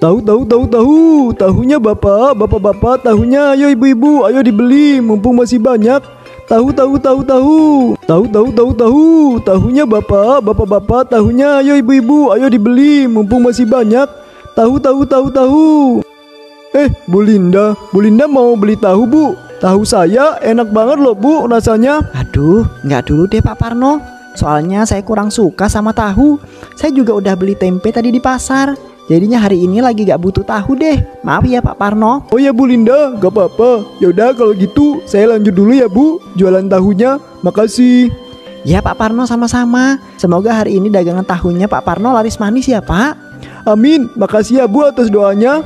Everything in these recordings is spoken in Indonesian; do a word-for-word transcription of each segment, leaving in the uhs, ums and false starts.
Tahu tahu tahu tahu. Tahunya bapak, bapak-bapak, tahunya ayo ibu-ibu, ayo dibeli mumpung masih banyak. Tahu tahu tahu tahu. Tahu tahu tahu tahu. Tahunya bapak, bapak-bapak, tahunya ayo ibu-ibu, ayo dibeli mumpung masih banyak. Tahu tahu tahu tahu. Eh, Bu Linda, Bu Linda mau beli tahu, Bu? Tahu saya enak banget loh, Bu, rasanya. Aduh, nggak dulu deh Pak Parno. Soalnya saya kurang suka sama tahu. Saya juga udah beli tempe tadi di pasar. Jadinya hari ini lagi gak butuh tahu deh. Maaf ya Pak Parno. Oh ya Bu Linda, gak apa-apa. Yaudah kalau gitu saya lanjut dulu ya Bu, jualan tahunya. Makasih. Ya Pak Parno, sama-sama. Semoga hari ini dagangan tahunya Pak Parno laris manis ya Pak. Amin, makasih ya Bu atas doanya.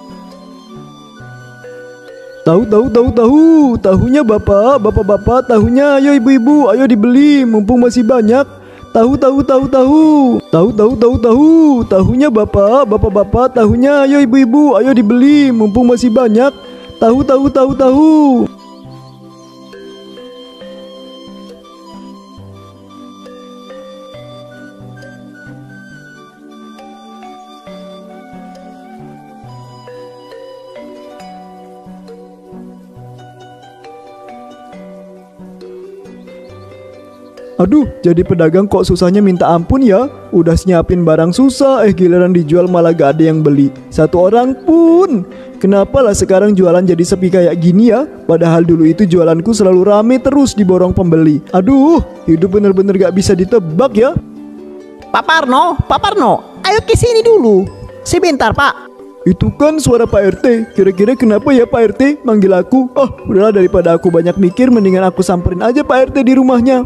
Tahu tahu tahu tahu. Tahunya bapak, bapak-bapak, tahunya ayo ibu-ibu, ayo dibeli mumpung masih banyak. Tahu tahu tahu tahu. Tahu tahu tahu tahu. Tahunya bapak, bapak-bapak, tahunya ayo ibu-ibu, ayo dibeli mumpung masih banyak. Tahu tahu tahu tahu. Aduh, jadi pedagang kok susahnya minta ampun ya. Udah nyiapin barang susah, eh giliran dijual malah gak ada yang beli. Satu orang pun. Kenapa lah sekarang jualan jadi sepi kayak gini ya? Padahal dulu itu jualanku selalu rame terus diborong pembeli. Aduh, hidup bener-bener gak bisa ditebak ya. Pak Parno, Pak Parno, ayo ke sini dulu. Sebentar Pak. Itu kan suara Pak R T. Kira-kira kenapa ya Pak R T manggil aku? Oh, udahlah daripada aku banyak mikir, mendingan aku samperin aja Pak R T di rumahnya.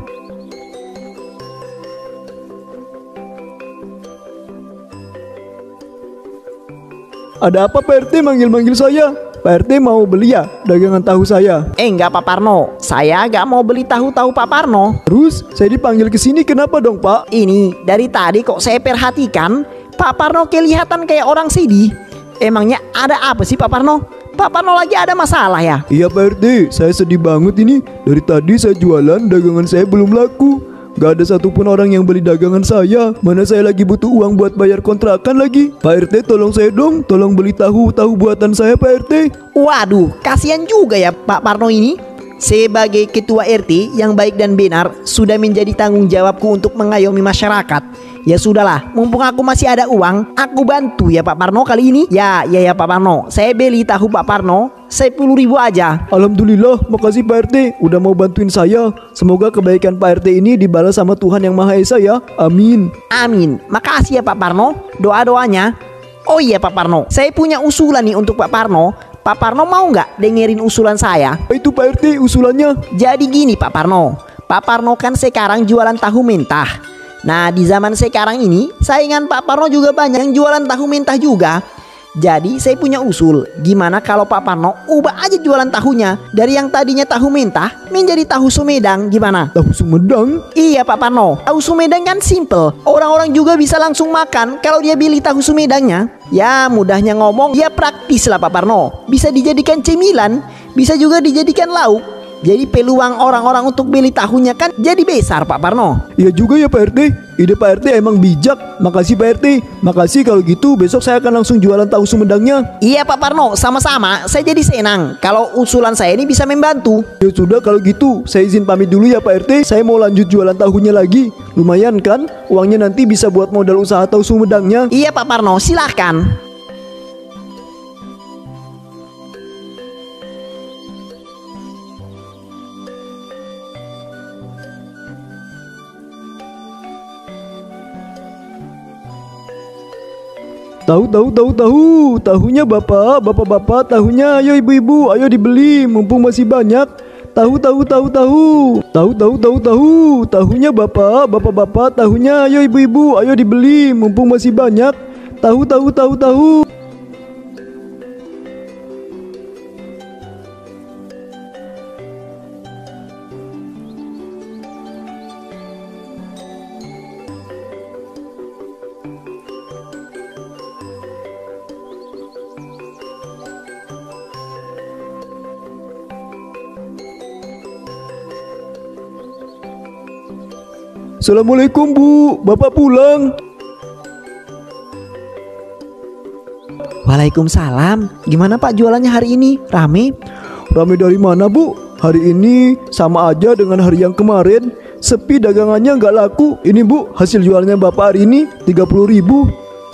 Ada apa Pak R T manggil-manggil saya? Pak R T mau beli ya dagangan tahu saya? Eh enggak Pak Parno, saya gak mau beli tahu-tahu Pak Parno. Terus saya dipanggil ke sini kenapa dong Pak? Ini dari tadi kok saya perhatikan Pak Parno kelihatan kayak orang sedih. Emangnya ada apa sih Pak Parno? Pak Parno lagi ada masalah ya? Iya Pak R T, saya sedih banget ini. Dari tadi saya jualan, dagangan saya belum laku. Gak ada satupun orang yang beli dagangan saya. Mana saya lagi butuh uang buat bayar kontrakan lagi. Pak R T tolong saya dong, tolong beli tahu-tahu buatan saya Pak R T. Waduh, kasihan juga ya Pak Parno ini. Sebagai ketua R T yang baik dan benar, sudah menjadi tanggung jawabku untuk mengayomi masyarakat. Ya sudahlah, mumpung aku masih ada uang, aku bantu ya Pak Parno kali ini. Ya, ya ya Pak Parno, saya beli tahu Pak Parno sepuluh ribu aja. Alhamdulillah, makasih Pak R T udah mau bantuin saya. Semoga kebaikan Pak R T ini dibalas sama Tuhan Yang Maha Esa ya. Amin. Amin. Makasih ya Pak Parno, doa-doanya. Oh iya Pak Parno, saya punya usulan nih untuk Pak Parno. Pak Parno mau nggak dengerin usulan saya? Apa itu Pak R T usulannya? Jadi gini Pak Parno, Pak Parno kan sekarang jualan tahu mentah. Nah di zaman sekarang ini saingan Pak Parno juga banyak yang jualan tahu mentah juga. Jadi saya punya usul, gimana kalau Pak Parno ubah aja jualan tahunya dari yang tadinya tahu mentah menjadi tahu Sumedang, gimana? Tahu Sumedang? Iya Pak Parno, tahu Sumedang kan simple. Orang-orang juga bisa langsung makan kalau dia beli tahu Sumedangnya. Ya mudahnya ngomong, ya praktis lah Pak Parno. Bisa dijadikan cemilan, bisa juga dijadikan lauk. Jadi peluang orang-orang untuk beli tahunya kan jadi besar Pak Parno. Iya juga ya Pak R T. Ide Pak R T emang bijak. Makasih Pak R T. Makasih kalau gitu besok saya akan langsung jualan tahu Sumedangnya. Iya Pak Parno, sama-sama. Saya jadi senang kalau usulan saya ini bisa membantu. Ya sudah kalau gitu saya izin pamit dulu ya Pak R T. Saya mau lanjut jualan tahunya lagi. Lumayan kan? Uangnya nanti bisa buat modal usaha tahu Sumedangnya. Iya Pak Parno, silahkan. Tahu tahu tahu tahu. Tahunya bapak, bapak-bapak, tahunya ayo ibu-ibu, ayo dibeli mumpung masih banyak. Tahu tahu tahu tahu. Tahu tahu tahu tahu. Tahunya bapak, bapak-bapak, tahunya ayo ibu-ibu, ayo dibeli mumpung masih banyak. Tahu tahu tahu tahu. Assalamualaikum Bu, Bapak pulang. Waalaikumsalam. Gimana Pak jualannya hari ini? Rame? Rame dari mana Bu? Hari ini sama aja dengan hari yang kemarin. Sepi dagangannya nggak laku. Ini Bu, hasil jualannya Bapak hari ini tiga puluh ribu.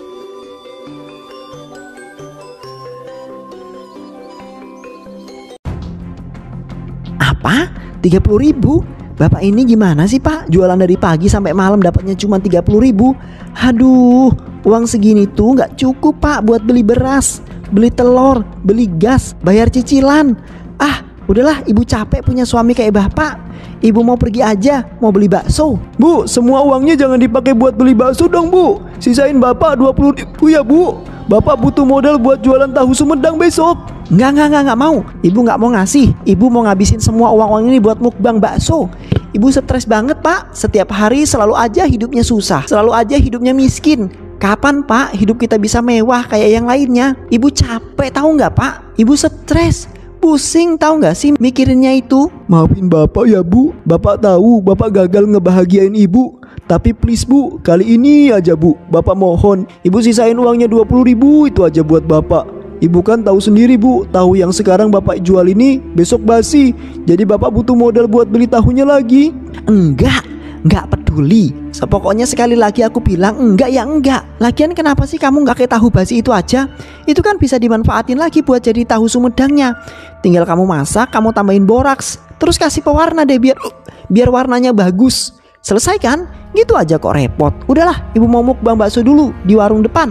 Apa? tiga puluh ribu? Bapak ini gimana sih Pak? Jualan dari pagi sampai malam dapatnya cuma tiga puluh ribu. Aduh, uang segini tuh nggak cukup Pak buat beli beras, beli telur, beli gas, bayar cicilan. Ah, udahlah, ibu capek punya suami kayak Bapak. Ibu mau pergi aja, mau beli bakso. Bu, semua uangnya jangan dipakai buat beli bakso dong Bu. Sisain Bapak dua puluh ribu ya Bu. Bapak butuh modal buat jualan tahu Sumedang besok. Enggak, enggak, enggak, enggak mau. Ibu enggak mau ngasih. Ibu mau ngabisin semua uang-uang ini buat mukbang bakso. Ibu stres banget Pak. Setiap hari selalu aja hidupnya susah, selalu aja hidupnya miskin. Kapan Pak hidup kita bisa mewah kayak yang lainnya? Ibu capek tahu nggak Pak? Ibu stres, pusing tahu nggak sih mikirinnya itu? Maafin Bapak ya Bu. Bapak tahu Bapak gagal ngebahagiain Ibu. Tapi please Bu, kali ini aja Bu, Bapak mohon, Ibu sisain uangnya dua puluh ribu itu aja buat Bapak. Ibu kan tahu sendiri Bu, tahu yang sekarang Bapak jual ini besok basi. Jadi Bapak butuh modal buat beli tahunya lagi. Enggak, enggak peduli. So, pokoknya sekali lagi aku bilang enggak ya enggak. Lagian kenapa sih kamu enggak kayak tahu basi itu aja? Itu kan bisa dimanfaatin lagi buat jadi tahu Sumedangnya. Tinggal kamu masak, kamu tambahin boraks, terus kasih pewarna deh biar biar warnanya bagus. Selesai kan? Gitu aja kok repot. Udahlah, ibu mau mukbang bakso dulu di warung depan.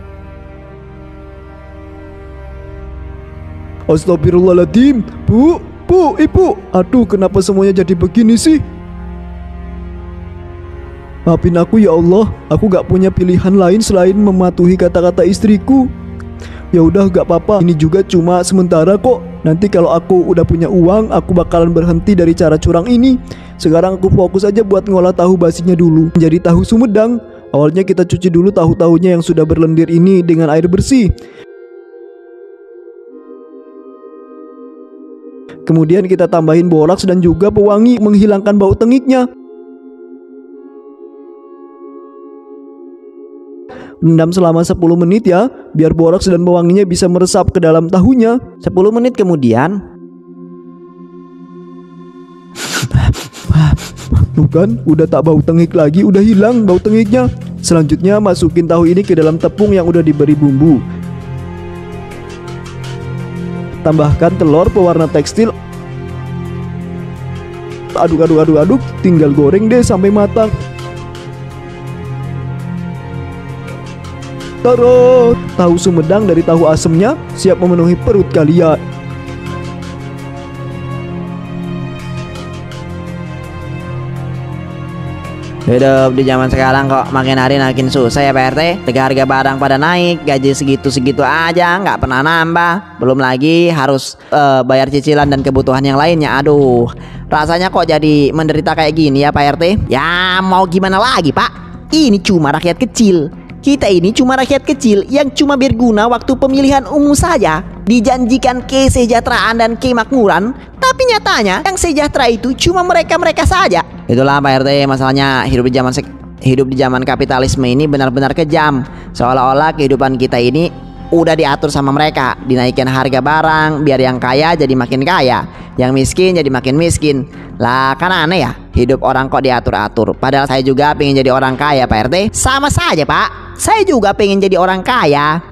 Astagfirullahaladzim. Bu, Bu, Ibu. Aduh, kenapa semuanya jadi begini sih? Maafin aku ya Allah. Aku gak punya pilihan lain selain mematuhi kata-kata istriku. Ya udah gak apa-apa. Ini juga cuma sementara kok. Nanti kalau aku udah punya uang, aku bakalan berhenti dari cara curang ini. Sekarang aku fokus aja buat ngolah tahu basinya dulu menjadi tahu Sumedang. Awalnya kita cuci dulu tahu-tahunya yang sudah berlendir ini dengan air bersih. Kemudian kita tambahin boraks dan juga pewangi menghilangkan bau tengiknya. Rendam selama sepuluh menit ya, biar boraks dan pewanginya bisa meresap ke dalam tahunya. sepuluh menit kemudian, tuh kan, udah tak bau tengik lagi, udah hilang bau tengiknya. Selanjutnya masukin tahu ini ke dalam tepung yang udah diberi bumbu. Tambahkan telur pewarna tekstil. Aduk aduk aduk aduk, tinggal goreng deh sampai matang. Taruh, tahu Sumedang dari tahu asemnya siap memenuhi perut kalian. hidup di zaman sekarang kok makin hari makin susah ya Pak R T. Harga-harga barang pada naik, gaji segitu-segitu aja nggak pernah nambah. Belum lagi harus uh, bayar cicilan dan kebutuhan yang lainnya. Aduh, rasanya kok jadi menderita kayak gini ya Pak R T. Ya mau gimana lagi Pak? Ini cuma rakyat kecil. Kita ini cuma rakyat kecil yang cuma berguna waktu pemilihan umum saja. Dijanjikan kesejahteraan dan kemakmuran, tapi nyatanya yang sejahtera itu cuma mereka-mereka saja. Itulah Pak R T, masalahnya hidup di zaman hidup di zaman kapitalisme ini benar-benar kejam. Seolah-olah kehidupan kita ini udah diatur sama mereka. Dinaikin harga barang biar yang kaya jadi makin kaya, yang miskin jadi makin miskin. Lah kan aneh ya, hidup orang kok diatur-atur. Padahal saya juga pengen jadi orang kaya Pak R T. Sama saja Pak, saya juga pengen jadi orang kaya.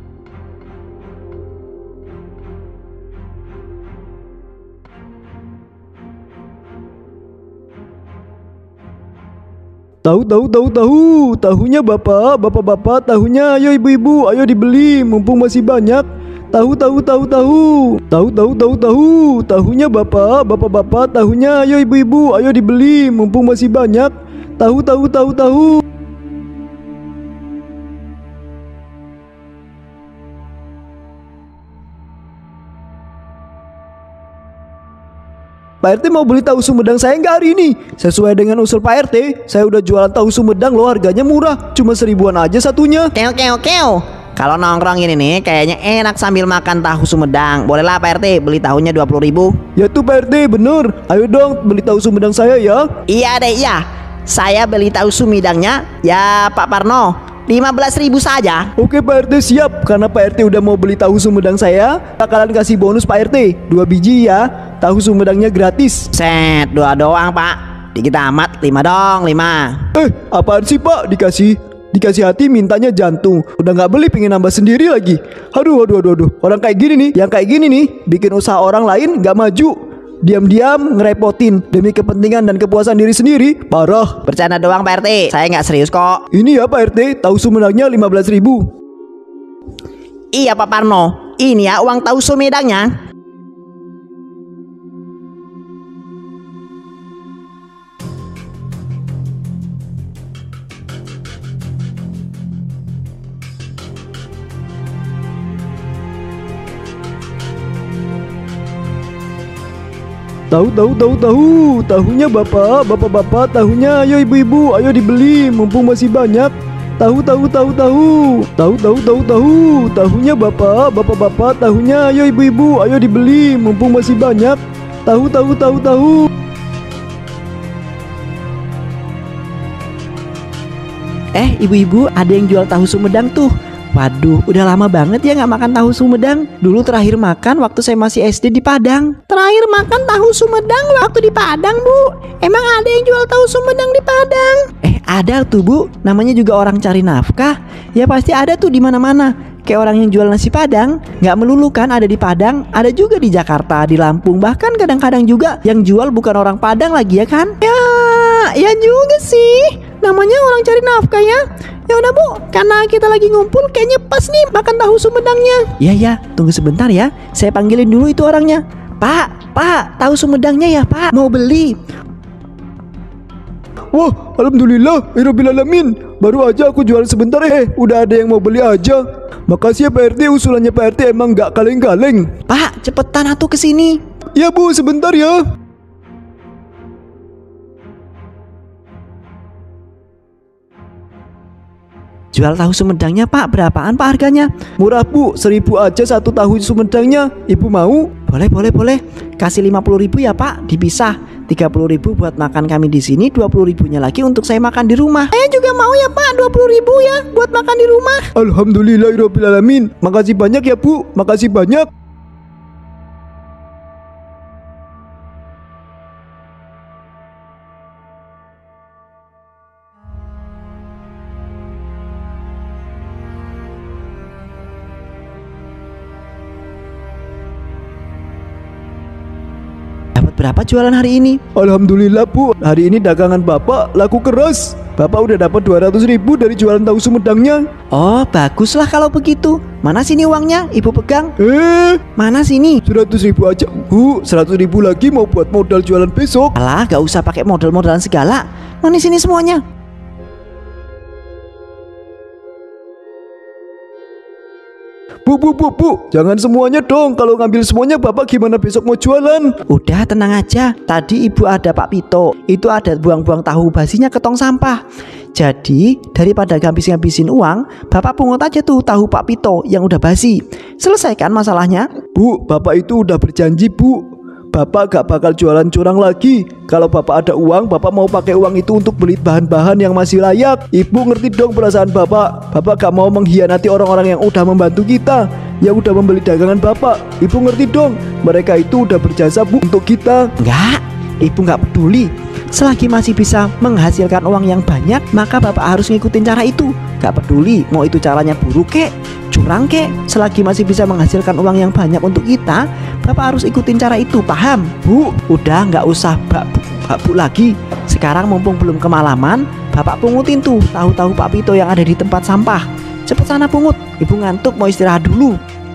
Tahu tahu tahu tahu, tahunya Bapak, Bapak-bapak, tahunya ayo ibu-ibu, ayo dibeli mumpung masih banyak. Tahu tahu tahu tahu, tahu tahu tahu tahu, tahunya Bapak, Bapak-bapak, tahunya ayo ibu-ibu, ayo dibeli mumpung masih banyak. Tahu tahu tahu tahu. Pak R T mau beli tahu Sumedang saya nggak hari ini? Sesuai dengan usul Pak R T, saya udah jualan tahu Sumedang loh, harganya murah, cuma seribuan aja satunya. Keo keo keo. Kalau nongkrong ini nih kayaknya enak sambil makan tahu Sumedang. Bolehlah Pak R T beli tahunya dua puluh ribu. Ya tuh Pak R T bener. Ayo dong beli tahu Sumedang saya ya. Iya deh iya. Saya beli tahu Sumedangnya ya Pak Parno. lima belas ribu saja. Oke Pak R T, siap. Karena Pak R T udah mau beli tahu Sumedang saya, bakalan kasih bonus Pak R T dua biji ya. Tahu Sumedangnya gratis. Set, dua doang Pak. Dikit amat, lima dong, lima. Eh, apaan sih Pak? Dikasih Dikasih hati mintanya jantung. Udah nggak beli pengen nambah sendiri lagi. Aduh aduh aduh aduh. Orang kayak gini nih, yang kayak gini nih bikin usaha orang lain nggak maju. Diam-diam ngerepotin demi kepentingan dan kepuasan diri sendiri. Parah. Bercanda doang Pak R T, saya nggak serius kok. Ini ya Pak R T, tahu Sumedangnya lima belas ribu. Iya Pak Parno, ini ya uang tahu Sumedangnya. Tahu tahu tahu tahu. Tahunya Bapak, Bapak-bapak, tahunya ayo ibu-ibu, ayo dibeli mumpung masih banyak. Tahu tahu tahu tahu. Tahu tahu tahu tahu. Tahunya Bapak, Bapak-bapak, tahunya ayo ibu-ibu, ayo dibeli mumpung masih banyak. Tahu tahu tahu tahu. Eh ibu-ibu, ada yang jual tahu Sumedang tuh. Waduh, udah lama banget ya nggak makan tahu Sumedang. Dulu terakhir makan waktu saya masih S D di Padang. Terakhir makan tahu Sumedang waktu di Padang, Bu. Emang ada yang jual tahu Sumedang di Padang? Eh, ada tuh, Bu. Namanya juga orang cari nafkah. Ya pasti ada tuh di mana-mana. Kayak orang yang jual nasi Padang, nggak melulu kan ada di Padang, ada juga di Jakarta, di Lampung, bahkan kadang-kadang juga yang jual bukan orang Padang lagi ya kan? Ya, ya juga sih. Namanya orang cari nafkah ya. Ya udah Bu, karena kita lagi ngumpul, kayaknya pas nih makan tahu Sumedangnya. Iya ya, tunggu sebentar ya. Saya panggilin dulu itu orangnya. Pak, Pak, tahu Sumedangnya ya Pak, mau beli. Wah, alhamdulillah, Rabbil alamin. Baru aja aku jual sebentar eh, udah ada yang mau beli aja. Makasih ya Pak R T, usulannya Pak R T emang gak kaleng-kaleng. Pak, cepetan atuh kesini. Ya Bu, sebentar ya. Jual tahu Sumedangnya Pak, berapaan Pak harganya? Murah Bu, seribu aja satu tahu Sumedangnya. Ibu mau? Boleh, boleh, boleh. Kasih lima puluh ribu ya Pak, dipisah. tiga puluh ribu buat makan kami di sini, dua puluh ribunya lagi untuk saya makan di rumah. Saya juga mau ya Pak, dua puluh ribu ya buat makan di rumah. Alhamdulillah Rabbil alamin. Makasih banyak ya Bu, makasih banyak. Berapa jualan hari ini? Alhamdulillah Bu, hari ini dagangan Bapak laku keras. Bapak udah dapat dua ratus ribu dari jualan tahu Sumedangnya. Oh baguslah kalau begitu. Mana sini uangnya? Ibu pegang. Eh, mana sini? seratus ribu aja Bu, seratus ribu lagi mau buat modal jualan besok. Alah, gak usah pakai modal-modalan segala. Mana sini semuanya? Bu, bu, bu, bu, jangan semuanya dong. Kalau ngambil semuanya Bapak gimana besok mau jualan? Udah tenang aja. Tadi ibu ada Pak Pito, itu ada buang-buang tahu basinya ke tong sampah. Jadi daripada ngabis-ngabisin uang, Bapak pungut aja tuh tahu Pak Pito yang udah basi. Selesaikan masalahnya. Bu, Bapak itu udah berjanji Bu, Bapak gak bakal jualan curang lagi. Kalau Bapak ada uang, Bapak mau pakai uang itu untuk beli bahan-bahan yang masih layak. Ibu ngerti dong perasaan Bapak. Bapak gak mau mengkhianati orang-orang yang udah membantu kita, yang udah membeli dagangan Bapak. Ibu ngerti dong, mereka itu udah berjasa Bu untuk kita. Enggak, ibu gak peduli. Selagi masih bisa menghasilkan uang yang banyak, maka Bapak harus ngikutin cara itu. Gak peduli mau itu caranya buruk kek, curang kek, selagi masih bisa menghasilkan uang yang banyak untuk kita, Bapak harus ikutin cara itu, paham? Bu, udah gak usah bak-bak lagi. Sekarang mumpung belum kemalaman, Bapak pungutin tuh tahu-tahu Pak Pito yang ada di tempat sampah. Cepet sana pungut, ibu ngantuk mau istirahat dulu.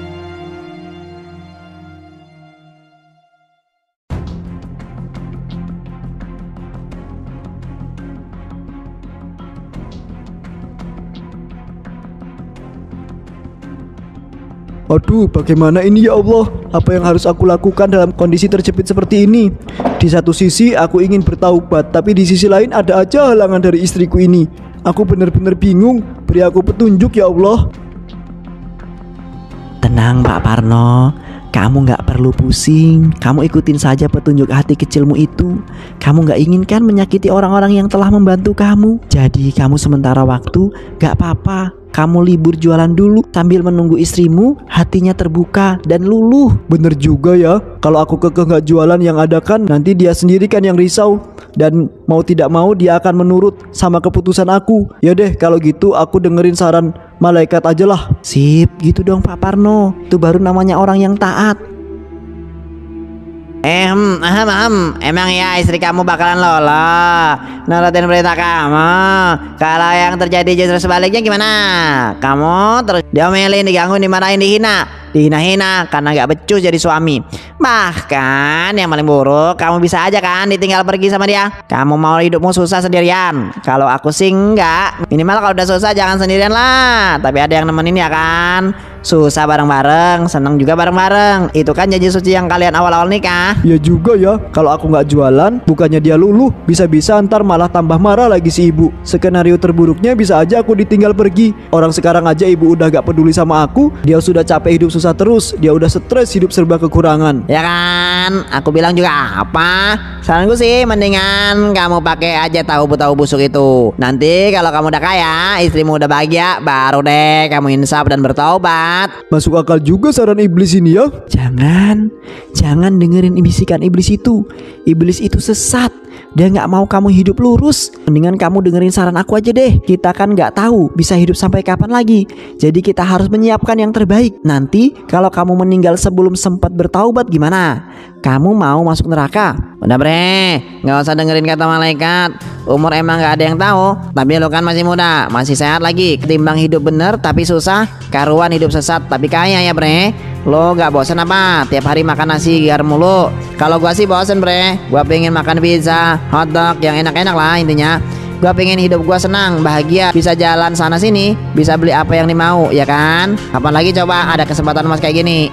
Aduh, bagaimana ini ya Allah? Apa yang harus aku lakukan dalam kondisi terjepit seperti ini? Di satu sisi aku ingin bertaubat, tapi di sisi lain ada aja halangan dari istriku ini. Aku benar-benar bingung. Beri aku petunjuk ya Allah. Tenang Pak Parno, Kamu gak perlu pusing. Kamu ikutin saja petunjuk hati kecilmu itu. Kamu gak inginkan menyakiti orang-orang yang telah membantu kamu. Jadi kamu sementara waktu gak apa-apa, kamu libur jualan dulu sambil menunggu istrimu hatinya terbuka dan luluh. Bener juga ya, kalau aku kekeh gak jualan yang ada kan nanti dia sendiri kan yang risau. Dan mau tidak mau dia akan menurut sama keputusan aku. Ya deh kalau gitu aku dengerin saran malaikat aja lah. Sip, gitu dong Pak Parno. Itu baru namanya orang yang taat. Eh, hmm, ahem, ahem. Emang ya istri kamu bakalan lolos nurutin perintah kamu? Kalau yang terjadi justru sebaliknya gimana? Kamu terus diomelin, diganggu, dimarahin, dihina, dihina-hina karena gak becus jadi suami. Bahkan yang paling buruk, kamu bisa aja kan ditinggal pergi sama dia. Kamu mau hidupmu susah sendirian? Kalau aku sih enggak. Minimal kalau udah susah jangan sendirian lah, tapi ada yang nemenin ya kan. Susah bareng-bareng, seneng juga bareng-bareng. Itu kan janji suci yang kalian awal-awal nikah. Ya juga ya, kalau aku nggak jualan, bukannya dia luluh, bisa-bisa ntar malah tambah marah lagi si ibu. Skenario terburuknya bisa aja aku ditinggal pergi. Orang sekarang aja ibu udah gak peduli sama aku, dia sudah capek hidup susah terus, dia udah stres hidup serba kekurangan. Ya kan, aku bilang juga apa? Saranku sih mendingan kamu pakai aja tahu tahu busuk itu. Nanti kalau kamu udah kaya, istrimu udah bahagia, baru deh kamu insaf dan bertaubat. Masuk akal juga saran iblis ini ya. Jangan, jangan dengerin bisikan iblis itu. Iblis itu sesat. Dia nggak mau kamu hidup lurus. Mendingan kamu dengerin saran aku aja deh. Kita kan nggak tahu bisa hidup sampai kapan lagi. Jadi kita harus menyiapkan yang terbaik. Nanti kalau kamu meninggal sebelum sempat bertaubat gimana? Kamu mau masuk neraka? Udah bre, nggak usah dengerin kata malaikat. Umur emang nggak ada yang tahu. Tapi lo kan masih muda, masih sehat lagi. Ketimbang hidup bener tapi susah, karuan hidup sesat tapi kaya ya bre. Lo gak bosan apa? Tiap hari makan nasi garam mulu. Kalau gua sih bosan bre. Gua pengen makan pizza, hotdog yang enak-enak lah intinya. Gua pengen hidup gua senang, bahagia, bisa jalan sana sini, bisa beli apa yang dimau, ya kan? Apalagi coba ada kesempatan emas kayak gini.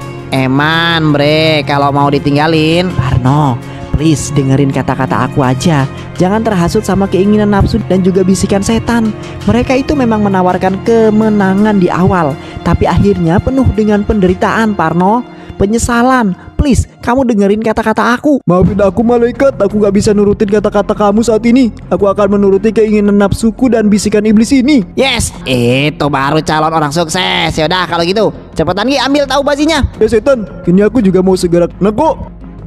Eman bre, kalau mau ditinggalin. Parno, please dengerin kata-kata aku aja. Jangan terhasut sama keinginan nafsu dan juga bisikan setan. Mereka itu memang menawarkan kemenangan di awal, tapi akhirnya penuh dengan penderitaan Parno, penyesalan. Please, kamu dengerin kata-kata aku. Maafin aku malaikat, aku gak bisa nurutin kata-kata kamu saat ini. Aku akan menuruti keinginan nafsuku dan bisikan iblis ini. Yes, itu baru calon orang sukses. Yaudah kalau gitu, cepetan Gi ambil tahu basinya. Ya setan, kini aku juga mau segera nego.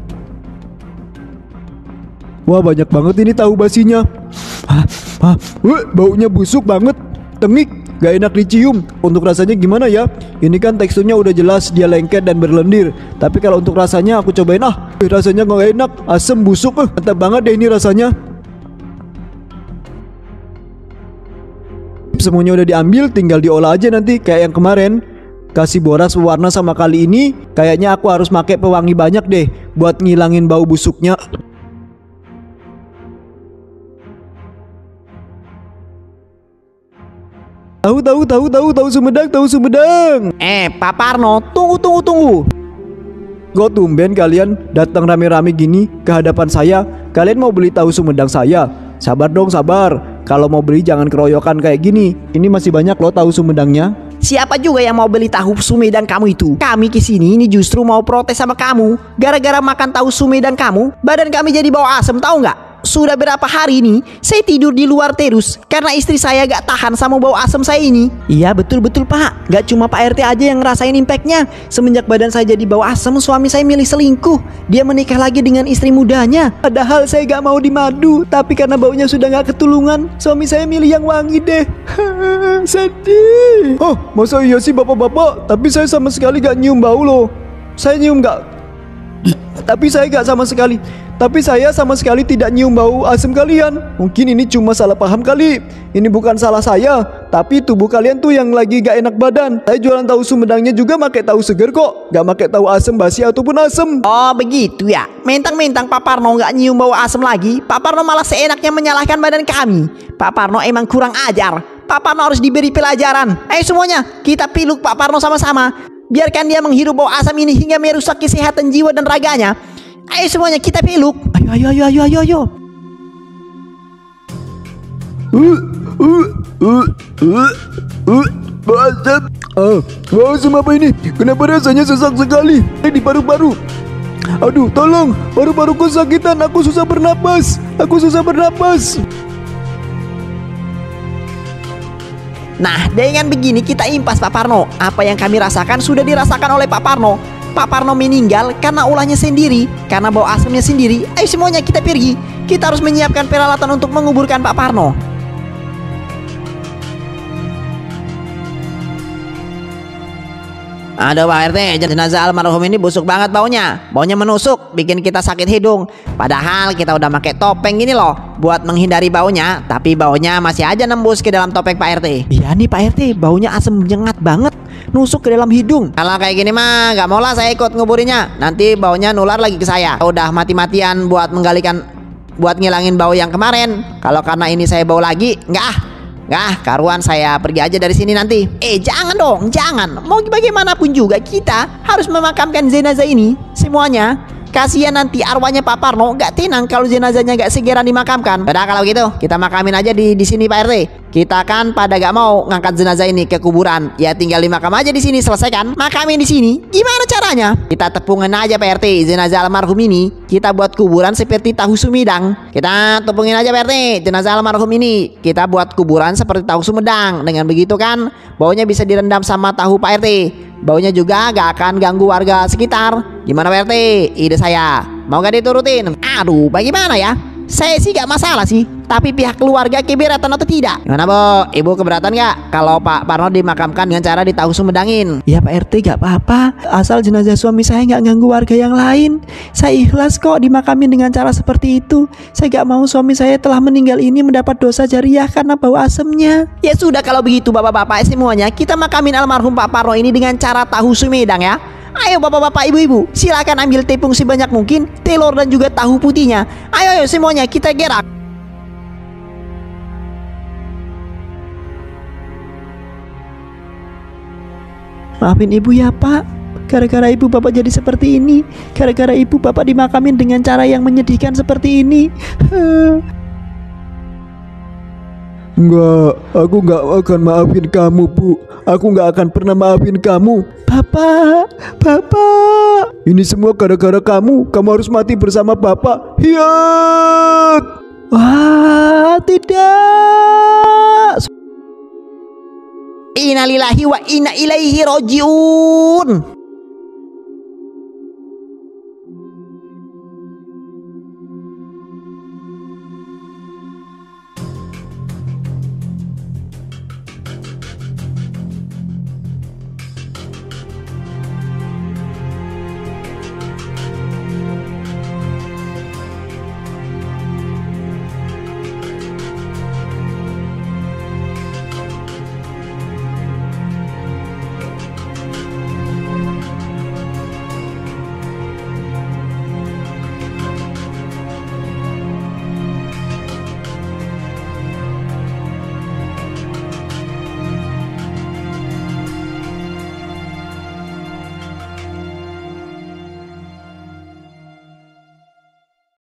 Wah banyak banget ini tahu basinya. Hah, hah, weh, baunya busuk banget, tengik, gak enak dicium. Untuk rasanya gimana ya? Ini kan teksturnya udah jelas dia lengket dan berlendir. Tapi kalau untuk rasanya aku cobain ah. Eh, rasanya gak enak, asem, busuk, eh, mantap banget deh ini rasanya. Semuanya udah diambil, tinggal diolah aja nanti kayak yang kemarin. Kasih boras pewarna sama kali ini kayaknya aku harus pakai pewangi banyak deh buat ngilangin bau busuknya. Tahu tahu tahu tahu tahu Sumedang, tahu Sumedang. Eh Pak Parno, tunggu tunggu tunggu. Kok tumben kalian datang rame-rame gini ke hadapan saya? Kalian mau beli tahu Sumedang saya? Sabar dong sabar. Kalau mau beli jangan keroyokan kayak gini. Ini masih banyak loh tahu Sumedangnya. Siapa juga yang mau beli tahu Sumedang kamu itu? Kami kesini ini justru mau protes sama kamu. Gara-gara makan tahu Sumedang kamu, badan kami jadi bau asem, tahu nggak? Sudah berapa hari ini saya tidur di luar terus karena istri saya gak tahan sama bau asam saya ini. Iya betul-betul Pak, gak cuma Pak R T aja yang ngerasain impactnya. Semenjak badan saya jadi bau asam, suami saya milih selingkuh. Dia menikah lagi dengan istri mudanya. Padahal saya gak mau dimadu, tapi karena baunya sudah gak ketulungan, suami saya milih yang wangi deh. Sedih. Oh masa iya sih bapak-bapak? Tapi saya sama sekali gak nyium bau loh. Saya nyium gak? Tapi saya gak sama sekali Tapi saya sama sekali tidak nyium bau asam kalian. Mungkin ini cuma salah paham kali. Ini bukan salah saya, tapi tubuh kalian tuh yang lagi gak enak badan. Saya jualan tahu Sumedangnya juga pakai tahu seger kok, gak pakai tahu asam basi ataupun asam. Oh begitu ya. Mentang-mentang Pak Parno gak nyium bau asam lagi, Pak Parno malah seenaknya menyalahkan badan kami. Pak Parno emang kurang ajar. Pak Parno harus diberi pelajaran. Ayo semuanya, kita piluk Pak Parno sama-sama. Biarkan dia menghirup bau asam ini hingga merusak kesehatan jiwa dan raganya. Ayo semuanya kita peluk. Ayo ayo ayo ayo ayo. Uh uh uh uh uh uh Ah, wah, asam apa ini? Kenapa rasanya sesak sekali di paru-paru? Aduh, tolong, paru-paruku sakitan, aku susah bernapas, aku susah bernapas. Nah, dengan begini kita impas Pak Parno. Apa yang kami rasakan sudah dirasakan oleh Pak Parno. Pak Parno meninggal karena ulahnya sendiri, karena bau asamnya sendiri. Ayo semuanya kita pergi. Kita harus menyiapkan peralatan untuk menguburkan Pak Parno. Aduh Pak R T, jenazah almarhum ini busuk banget baunya. Baunya menusuk, bikin kita sakit hidung. Padahal kita udah pakai topeng gini loh buat menghindari baunya, tapi baunya masih aja nembus ke dalam topeng Pak R T. Iya nih Pak R T, baunya asem nyengat banget, nusuk ke dalam hidung. Kalau kayak gini mah gak mau lah saya ikut nguburinya. Nanti baunya nular lagi ke saya. Udah mati-matian buat menggalikan, buat ngilangin bau yang kemarin. Kalau karena ini saya bau lagi, nggak ah. Nggak, karuan saya pergi aja dari sini nanti. Eh jangan dong, jangan. Mau bagaimanapun juga kita harus memakamkan jenazah ini semuanya. Kasihan nanti arwahnya Pak Parno nggak tenang kalau jenazahnya nggak segera dimakamkan. Udah kalau gitu kita makamin aja di di sini Pak R T. Kita kan pada gak mau ngangkat jenazah ini ke kuburan, ya tinggal dimakam aja di sini, selesai kan? Makamin di sini. Gimana caranya? Kita tepungin aja Pak R T jenazah almarhum ini. Kita buat kuburan seperti tahu sumedang. Kita tepungin aja Pak R T jenazah almarhum ini. Kita buat kuburan seperti tahu sumedang. Dengan begitu kan baunya bisa direndam sama tahu Pak R T. Baunya juga gak akan ganggu warga sekitar. Gimana Pak R T? Ide saya. Mau gak diturutin? Aduh, bagaimana ya? Saya sih gak masalah sih, tapi pihak keluarga keberatan atau tidak? Gimana Bu? Ibu keberatan gak kalau Pak Parno dimakamkan dengan cara ditahu sumedangin? Ya Pak R T gak apa-apa, asal jenazah suami saya gak ganggu warga yang lain. Saya ikhlas kok dimakamin dengan cara seperti itu. Saya gak mau suami saya telah meninggal ini mendapat dosa jariah karena bau asemnya. Ya sudah kalau begitu bapak-bapak semuanya, kita makamin almarhum Pak Parno ini dengan cara tahu sumedang ya. Ayo bapak-bapak ibu-ibu, silakan ambil tepung sebanyak mungkin, telur dan juga tahu putihnya. Ayo ayo semuanya kita gerak. Maafin ibu ya Pak, gara-gara ibu bapak jadi seperti ini. Gara-gara ibu bapak dimakamin dengan cara yang menyedihkan seperti ini. Enggak, aku enggak akan maafin kamu Bu. Aku enggak akan pernah maafin kamu. Bapak, Bapak, ini semua gara-gara kamu. Kamu harus mati bersama Bapak. Hiat. Wah, tidak. Innalillahi wa inna ilaihi rojiun.